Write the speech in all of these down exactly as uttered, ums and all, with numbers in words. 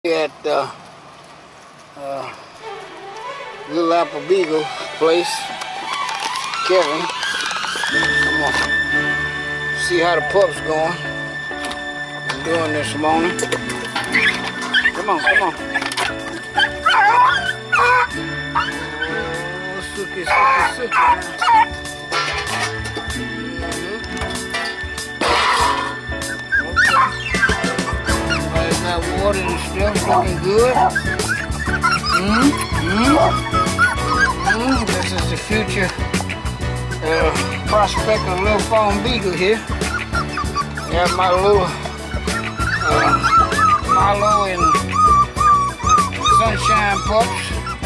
At uh, uh, Little Apple Beagle place, Kevin. I'm gonna see how the pups going. I'm doing this morning. Come on, come on. Oh, suki, suki, suki. Got water and stuff, looking good. Mm, mm, mm. This is the future uh, prospect of Littlefarm Beagle here. Got my little uh, Milo and Sunshine pups.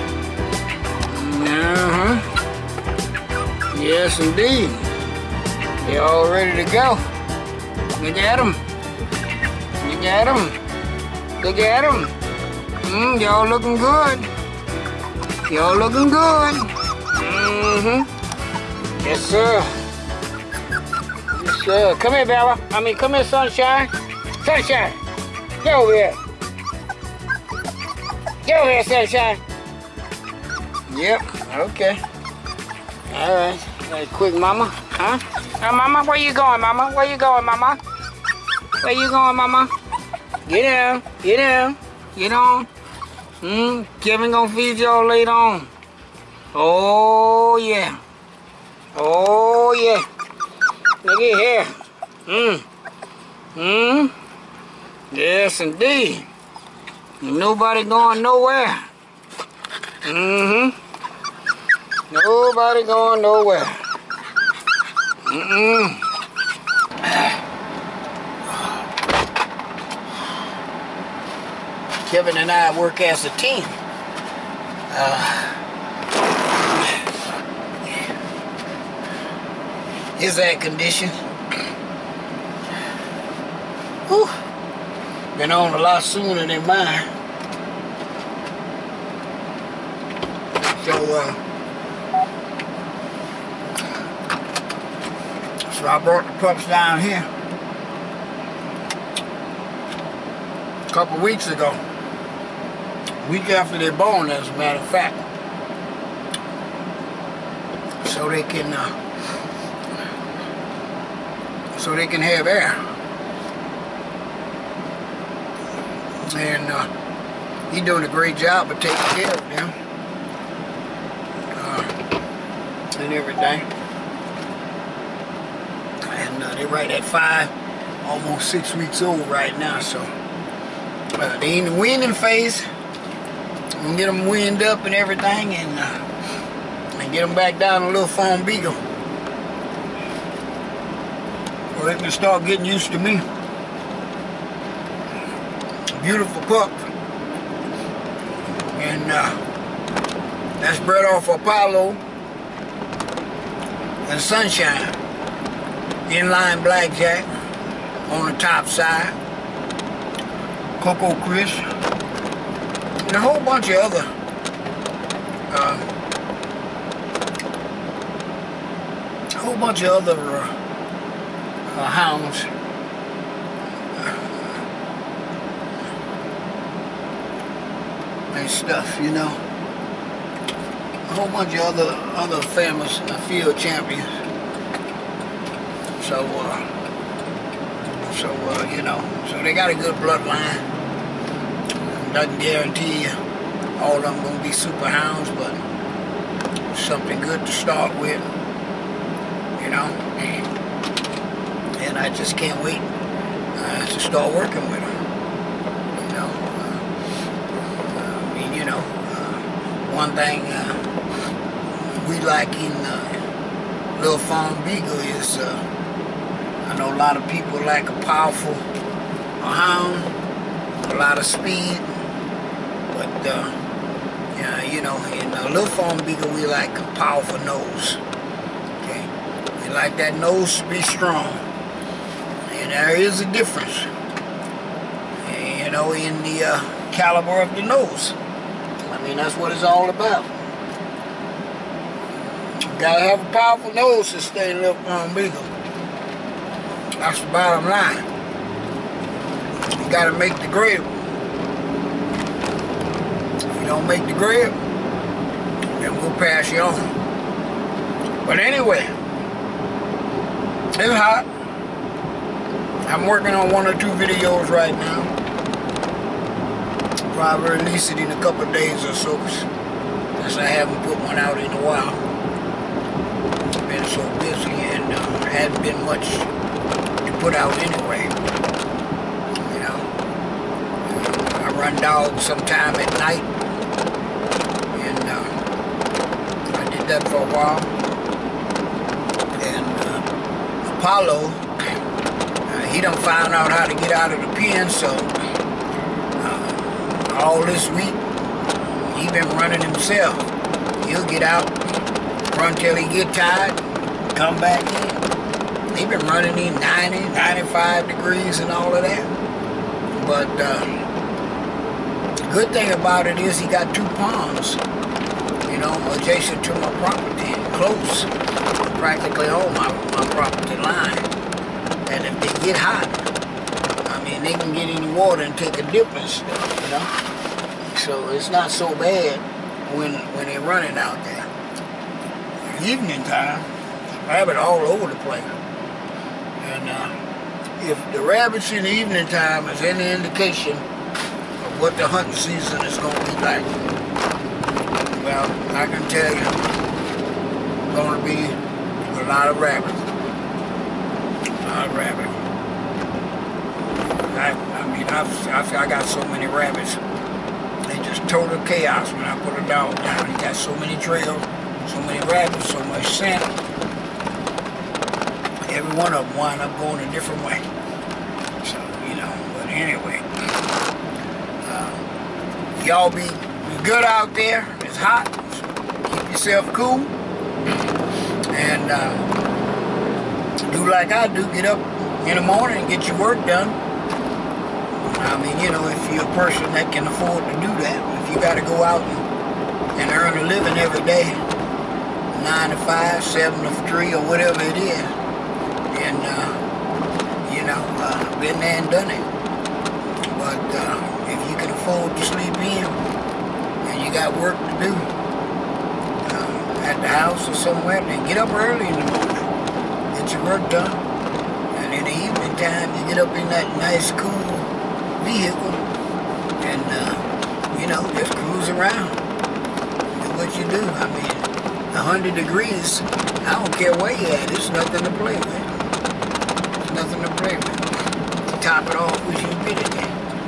Uh-huh. Yes, indeed. They're all ready to go. Look at them. Look at them. Look at them. Mm, y'all looking good. Y'all looking good. Mm-hmm. Yes, sir. Yes, sir. Come here, Bella. I mean, come here, Sunshine. Sunshine. Get over here. Get over here, Sunshine. Yep. Okay. All right. Right quick, Mama. Huh? Now, Mama, where you going, Mama? Where you going, Mama? Where you going, Mama? Get down, get down, get on. Hmm, Kevin gonna feed y'all later on. Oh yeah. Oh yeah. Look at here. Hmm. Hmm. Yes indeed. Ain't nobody going nowhere. Mm-hmm. Nobody going nowhere. Mm-mm. Kevin and I work as a team. Uh, his air condition. Whew. Been on a lot sooner than mine. So, uh, so I brought the pups down here a couple weeks ago. Week after they're born, as a matter of fact, so they can, uh, so they can have air, and uh, he's doing a great job of taking care of them uh, and everything. And uh, they're right at five, almost six weeks old right now. So uh, they in the weaning phase. And get them weaned up and everything, and, uh, and get them back down to Littlefarm Beagle. Well, they can start getting used to me. Beautiful pup. And uh, that's bred off Apollo and Sunshine. Inline blackjack on the top side. Cocoa Chris. And a whole bunch of other uh, a whole bunch of other uh, uh, hounds. And stuff, you know. A whole bunch of other other famous uh, field champions. So, uh, so uh, you know, so they got a good bloodline. Doesn't guarantee you all of them gonna be super hounds, but something good to start with, you know. And I just can't wait uh, to start working with them. You know, uh, I mean, you know, uh, one thing uh, we like in uh, Littlefarm Beagle is, uh, I know a lot of people like a powerful a hound, a lot of speed. But, uh, yeah, you know, in a Littlefarm Beagle, we like a powerful nose. Okay? We like that nose to be strong. And there is a difference, you know, in the uh, caliber of the nose. I mean, that's what it's all about. You gotta have a powerful nose to stay in Littlefarm Beagle. That's the bottom line. You gotta make the grade. don't make the grade, then we'll pass you on. But anyway, it's hot. I'm working on one or two videos right now. Probably release it in a couple of days or so, since I haven't put one out in a while. I've been so busy and uh, hadn't been much to put out anyway. You know, I run dogs sometime at night, and uh, I did that for a while. And uh, Apollo, uh, he done found out how to get out of the pen, so uh, all this week he been running himself. He'll get out, run till he get tired, come back in. He been running in ninety, ninety-five degrees and all of that. But uh, the good thing about it is he got two ponds, you know, adjacent to my property, close, practically on my, my property line. And if they get hot, I mean, they can get any water and take a dip and stuff, you know. So it's not so bad when when they're running out there. Evening time, rabbit all over the place. And uh, if the rabbits in the evening time is any indication of what the hunting season is going to be like, well, I can tell you, it's going to be a lot of rabbits. A lot of rabbits. I, I mean, I've, I've, I got so many rabbits. They just total chaos when I put a dog down. You got so many trails, so many rabbits, so much scent. Every one of them wind up going a different way. So, you know, but anyway. Uh, y'all be good out there. It's hot. So keep yourself cool. And uh, do like I do. Get up in the morning and get your work done. I mean, you know, if you're a person that can afford to do that, if you got to go out and, and earn a living every day, nine to five, seven to three, or whatever it is, and, uh, you know, uh, been there and done it. But uh, if you can afford to sleep in, and you got work to do uh, at the house or somewhere, then get up early in the morning, get your work done, and in the evening time, you get up in that nice, cool vehicle and uh, you know, just cruise around, do what you do. I mean, a hundred degrees, I don't care where you at, it's nothing to play with. It's nothing to play with. Top it off with humidity.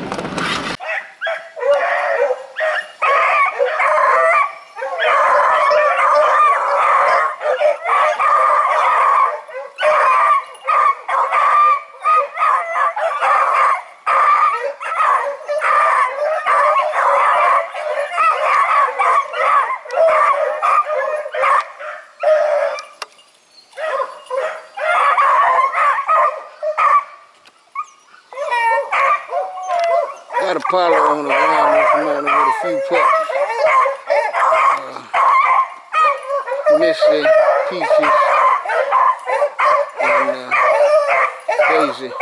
Got Apollo on the ground this morning with a few pups. Uh, Missy, Peaches, and uh, Daisy.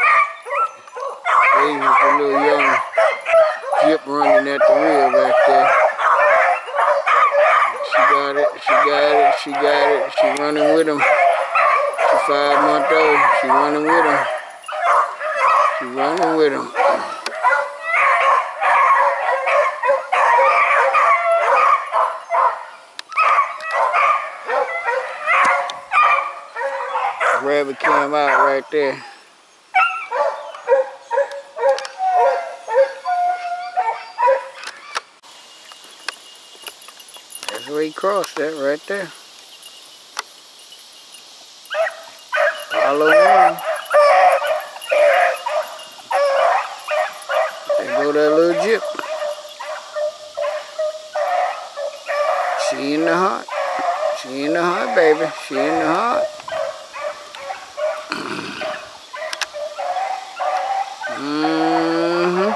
Daisy's the little young jip running at the rear back there. She got it, she got it, she got it. She running with him. She's five months old. She running with him. She running with him. Rabbit came out right there. That's where he crossed that right there. Follow on. There go that little jip. She in the heart. She in the heart, baby. She in the heart. Mm-hmm.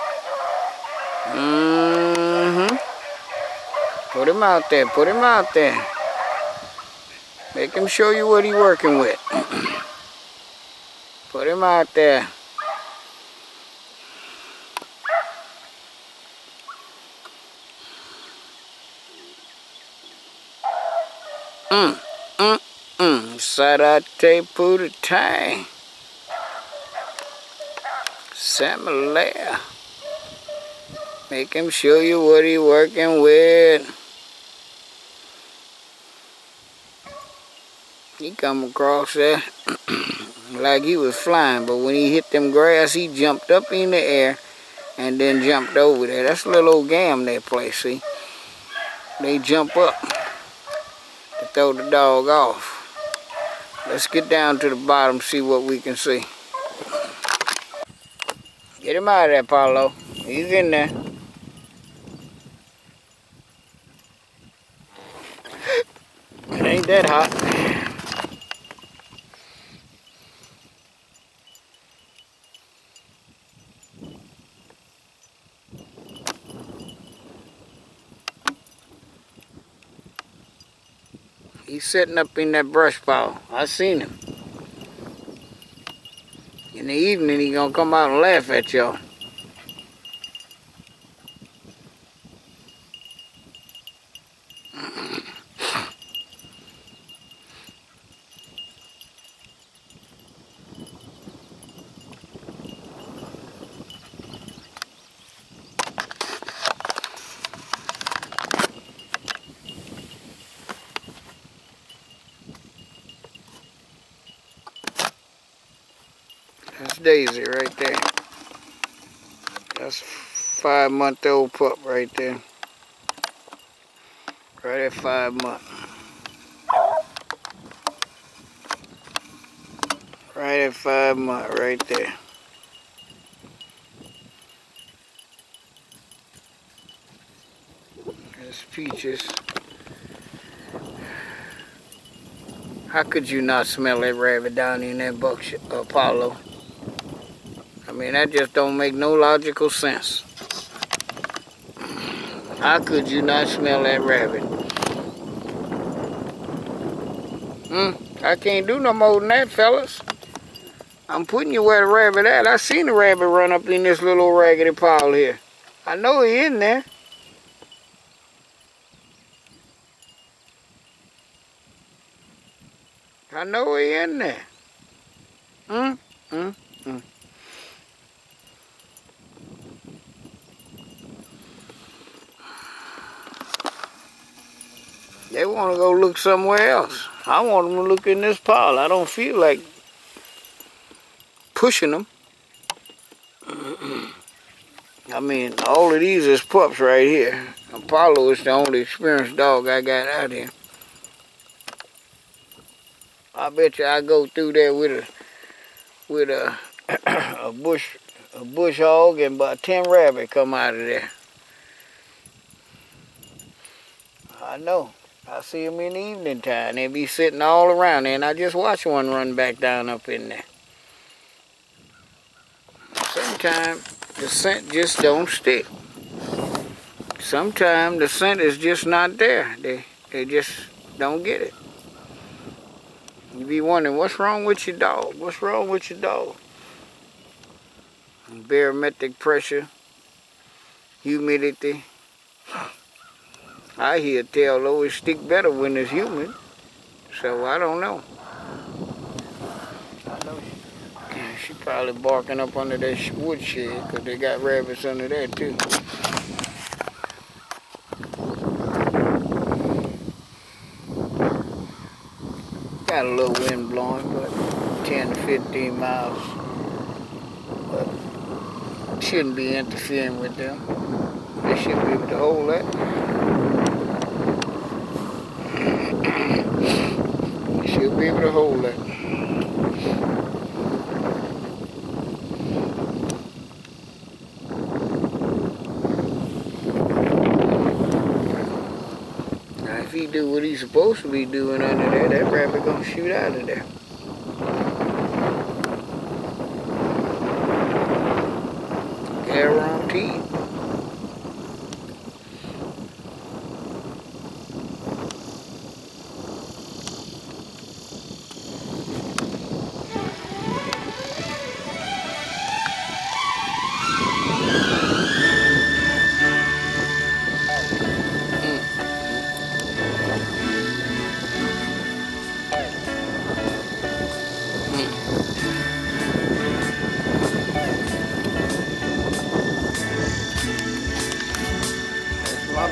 Mm-hmm. Put him out there. Put him out there. Make him show you what he's working with. Put him out there. Mm, mm, mm. Sarate Purutai. Samalea. Make him show you what he working with. He come across there like he was flying, but when he hit them grass, he jumped up in the air and then jumped over there. That's a little old gam that place, see? They jump up to throw the dog off. Let's get down to the bottom, see what we can see. Get him out of there, Paulo. He's in there. It ain't that hot. He's sitting up in that brush pile. I seen him. In the evening, he gonna come out and laugh at y'all. That's Daisy right there. That's a five-month-old pup right there. Right at five months. Right at five months, right there. That's Peaches. How could you not smell that rabbit down in that buckshot, Apollo? I mean, that just don't make no logical sense. How could you not smell that rabbit? Hmm, I can't do no more than that, fellas. I'm putting you where the rabbit at. I seen the rabbit run up in this little raggedy pile here. I know he in there. I know he in there. Hmm, hmm, hmm. They want to go look somewhere else. I want them to look in this pile. I don't feel like pushing them. I mean, all of these is pups right here. Apollo is the only experienced dog I got out here. I bet you I go through there with a with a a bush a bush hog and about ten rabbits come out of there. I know. I see them in the evening time. They be sitting all around there, and I just watch one run back down up in there. Sometimes the scent just don't stick. Sometimes the scent is just not there. They they just don't get it. You be wondering, what's wrong with your dog? What's wrong with your dog? Barometric pressure, humidity. I hear tail always stick better when it's humid, so I don't know. I know she, she probably barking up under that woodshed because they got rabbits under there too. Got a little wind blowing, but ten to fifteen miles. But shouldn't be interfering with them. They should be able to hold that. She'll be able to hold that. Now, if he do what he's supposed to be doing under there, that rabbit gonna shoot out of there. Guaranteed.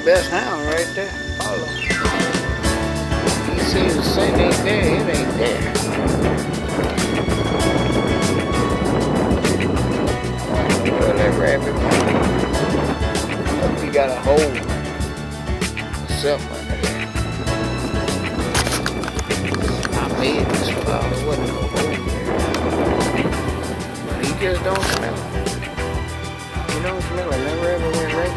best hound right there. Follow. You see the scent ain't there, it ain't there. Well, that rabbit went. Hope he got a hole. Something under there. I made this flower, wasn't no hole there. But he just don't smell it. He don't smell it. Never ever went right